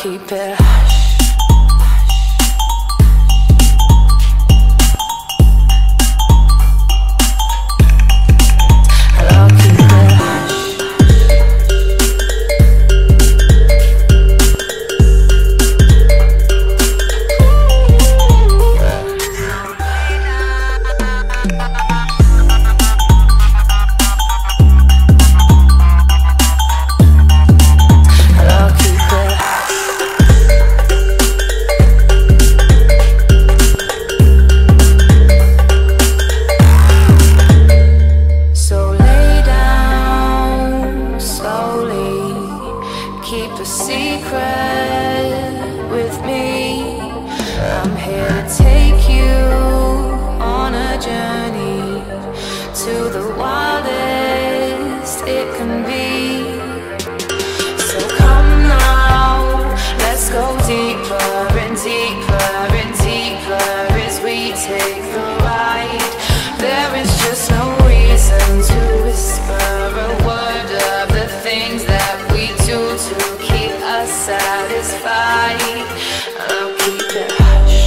keep it hush. Keep a secret with me. I'm here to take you on a journey to the wildest it can be. So come now, let's go deeper and deeper and deeper as we take the ride. There is just no reason to whisper a word of the things that we do to keep us satisfied. I'll keep it hush.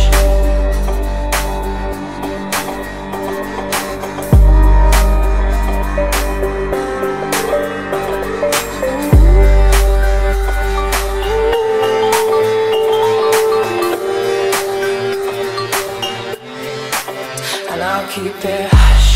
And I'll keep it hush.